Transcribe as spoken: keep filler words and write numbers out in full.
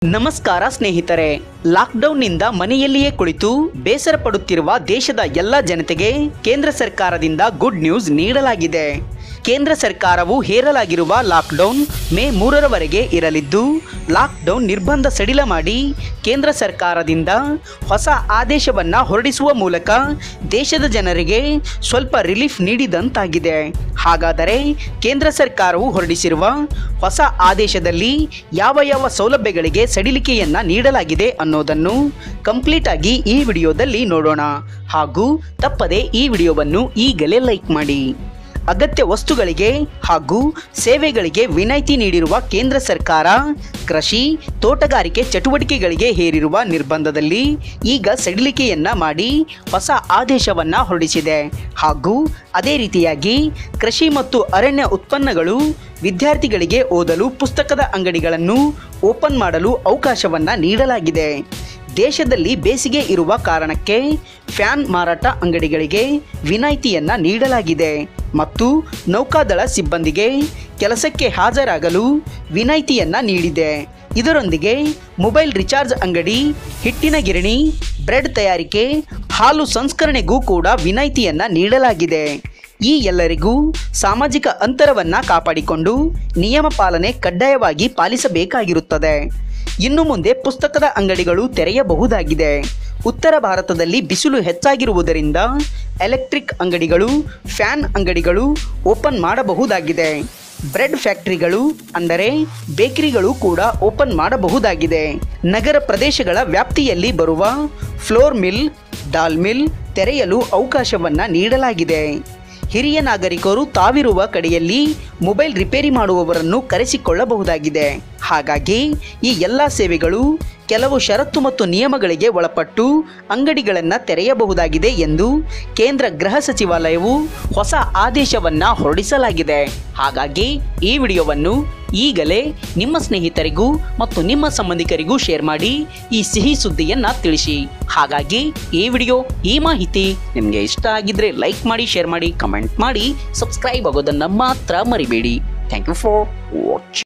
ನಮಸ್ಕಾರ ಸ್ನೇಹಿತರೆ, ಲಾಕ್ಡೌನ್ನಿಂದ ಮನೆಯಲ್ಲಿಯೇ ಕುಳಿತು ಬೇಸರ ಪಡುತ್ತಿರುವ ದೇಶದ ಎಲ್ಲ ಜನತೆಗೆ ಕೇಂದ್ರ ಸರ್ಕಾರದಿಂದ ಗುಡ್ ನ್ಯೂಸ್ ನೀಡಲಾಗಿದೆ. ಕೇಂದ್ರ ಸರ್ಕಾರವು ಹೇರಲಾಗಿರುವ ಲಾಕ್ಡೌನ್ ಮೇ ಮೂರರವರೆಗೆ ಇರಲಿದ್ದು, ಲಾಕ್ಡೌನ್ ನಿರ್ಬಂಧ ಸಡಿಲ ಮಾಡಿ ಕೇಂದ್ರ ಸರ್ಕಾರದಿಂದ ಹೊಸ ಆದೇಶವನ್ನು ಹೊರಡಿಸುವ ಮೂಲಕ ದೇಶದ ಜನರಿಗೆ ಸ್ವಲ್ಪ ರಿಲೀಫ್ ನೀಡಿದಂತಾಗಿದೆ. ಹಾಗಾದರೆ ಕೇಂದ್ರ ಸರ್ಕಾರವು ಹೊರಡಿಸಿರುವ ಹೊಸ ಆದೇಶದಲ್ಲಿ ಯಾವ ಯಾವ ಸೌಲಭ್ಯಗಳಿಗೆ ಸಡಿಲಿಕೆಯನ್ನು ನೀಡಲಾಗಿದೆ ಅನ್ನೋದನ್ನು ಕಂಪ್ಲೀಟ್ ಆಗಿ ಈ ವಿಡಿಯೋದಲ್ಲಿ ನೋಡೋಣ. ಹಾಗೂ ತಪ್ಪದೆ ಈ ವಿಡಿಯೋವನ್ನು ಈಗಲೇ ಲೈಕ್ ಮಾಡಿ. ಅಗತ್ಯ ವಸ್ತುಗಳಿಗೆ ಹಾಗೂ ಸೇವೆಗಳಿಗೆ ವಿನಾಯಿತಿ ನೀಡಿರುವ ಕೇಂದ್ರ ಸರ್ಕಾರ ಕೃಷಿ ತೋಟಗಾರಿಕೆ ಚಟುವಟಿಕೆಗಳಿಗೆ ಹೇರಿರುವ ನಿರ್ಬಂಧದಲ್ಲಿ ಈಗ ಸಡಿಲಿಕೆಯನ್ನ ಮಾಡಿ ಹೊಸ ಆದೇಶವನ್ನು ಹೊರಡಿಸಿದೆ. ಹಾಗೂ ಅದೇ ರೀತಿಯಾಗಿ ಕೃಷಿ ಮತ್ತು ಅರಣ್ಯ ಉತ್ಪನ್ನಗಳು ವಿದ್ಯಾರ್ಥಿಗಳಿಗೆ ಓದಲು ಪುಸ್ತಕದ ಅಂಗಡಿಗಳನ್ನು ಓಪನ್ ಮಾಡಲು ಅವಕಾಶವನ್ನು ನೀಡಲಾಗಿದೆ. ದೇಶದಲ್ಲಿ ಬೇಸಿಗೆ ಇರುವ ಕಾರಣಕ್ಕೆ ಫ್ಯಾನ್ ಮಾರಾಟ ಅಂಗಡಿಗಳಿಗೆ ವಿನಾಯಿತಿಯನ್ನು ನೀಡಲಾಗಿದೆ ಮತ್ತು ನೌಕಾದಳ ಸಿಬ್ಬಂದಿಗೆ ಕೆಲಸಕ್ಕೆ ಹಾಜರಾಗಲು ವಿನಾಯಿತಿಯನ್ನು ನೀಡಿದೆ. ಇದರೊಂದಿಗೆ ಮೊಬೈಲ್ ರಿಚಾರ್ಜ್ ಅಂಗಡಿ, ಹಿಟ್ಟಿನ ಗಿರಣಿ, ಬ್ರೆಡ್ ತಯಾರಿಕೆ, ಹಾಲು ಸಂಸ್ಕರಣೆಗೂ ಕೂಡ ವಿನಾಯಿತಿಯನ್ನು ನೀಡಲಾಗಿದೆ. ಈ ಎಲ್ಲರಿಗೂ ಸಾಮಾಜಿಕ ಅಂತರವನ್ನು ಕಾಪಾಡಿಕೊಂಡು ನಿಯಮ ಪಾಲನೆ ಕಡ್ಡಾಯವಾಗಿ ಪಾಲಿಸಬೇಕಾಗಿರುತ್ತದೆ. ಇನ್ನು ಮುಂದೆ ಪುಸ್ತಕದ ಅಂಗಡಿಗಳು ತೆರೆಯಬಹುದಾಗಿದೆ. ಉತ್ತರ ಭಾರತದಲ್ಲಿ ಬಿಸಿಲು ಹೆಚ್ಚಾಗಿರುವುದರಿಂದ ಎಲೆಕ್ಟ್ರಿಕ್ ಅಂಗಡಿಗಳು, ಫ್ಯಾನ್ ಅಂಗಡಿಗಳು ಓಪನ್ ಮಾಡಬಹುದಾಗಿದೆ. ಬ್ರೆಡ್ ಫ್ಯಾಕ್ಟರಿಗಳು ಅಂದರೆ ಬೇಕರಿಗಳು ಕೂಡ ಓಪನ್ ಮಾಡಬಹುದಾಗಿದೆ. ನಗರ ಪ್ರದೇಶಗಳ ವ್ಯಾಪ್ತಿಯಲ್ಲಿ ಬರುವ ಫ್ಲೋರ್ ಮಿಲ್, ದಾಲ್ ಮಿಲ್ ತೆರೆಯಲು ಅವಕಾಶವನ್ನು ನೀಡಲಾಗಿದೆ. ಹಿರಿಯ ನಾಗರಿಕರು ತಾವಿರುವ ಕಡೆಯಲ್ಲಿ ಮೊಬೈಲ್ ರಿಪೇರಿ ಮಾಡುವವರನ್ನು ಕರೆಸಿಕೊಳ್ಳಬಹುದಾಗಿದೆ. ಹಾಗಾಗಿ ಈ ಎಲ್ಲ ಸೇವೆಗಳು ಕೆಲವು ಷರತ್ತು ಮತ್ತು ನಿಯಮಗಳಿಗೆ ಒಳಪಟ್ಟು ಅಂಗಡಿಗಳನ್ನು ತೆರೆಯಬಹುದಾಗಿದೆ ಎಂದು ಕೇಂದ್ರ ಗೃಹ ಸಚಿವಾಲಯವು ಹೊಸ ಆದೇಶವನ್ನು ಹೊರಡಿಸಲಾಗಿದೆ. ಹಾಗಾಗಿ ಈ ವಿಡಿಯೋವನ್ನು ಈಗಲೇ ನಿಮ್ಮ ಸ್ನೇಹಿತರಿಗೂ ಮತ್ತು ನಿಮ್ಮ ಸಂಬಂಧಿಕರಿಗೂ ಶೇರ್ ಮಾಡಿ ಈ ಸಿಹಿ ಸುದ್ದಿಯನ್ನು ತಿಳಿಸಿ. ಹಾಗಾಗಿ ಈ ವಿಡಿಯೋ ಈ ಮಾಹಿತಿ ನಿಮಗೆ ಇಷ್ಟ ಆಗಿದ್ರೆ ಲೈಕ್ ಮಾಡಿ, ಶೇರ್ ಮಾಡಿ, ಕಮೆಂಟ್ ಮಾಡಿ, ಸಬ್ಸ್ಕ್ರೈಬ್ ಆಗೋದನ್ನು ಮಾತ್ರ ಮರಿಬೇಡಿ. Thank you for watching.